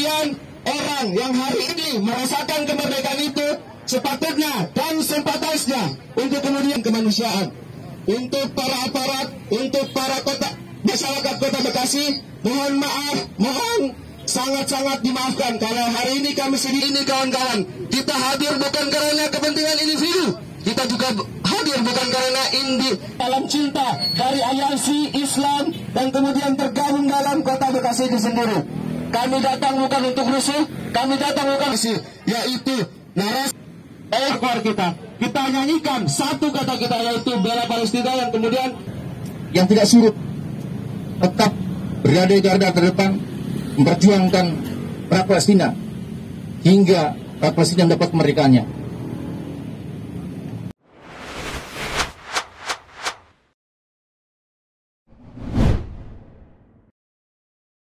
Kemudian orang yang hari ini merasakan kemerdekaan itu sepatutnya dan sepantasnya untuk kemudian kemanusiaan. Untuk para aparat, untuk para masyarakat Kota Bekasi, mohon maaf, mohon sangat-sangat dimaafkan kalau hari ini kami sendiri ini kawan-kawan, kita hadir bukan karena kepentingan individu, kita juga hadir bukan karena dalam cinta dari aliansi Islam dan kemudian tergabung dalam Kota Bekasi itu sendiri. Kami datang bukan untuk rusuh, kami datang bukan yaitu narasi ekor kita nyanyikan satu kata kita yaitu bela Palestina, yang kemudian yang tidak surut tetap berada di garda terdepan memperjuangkan rakyat Palestina hingga rakyat Palestina mendapat kemerdekaannya.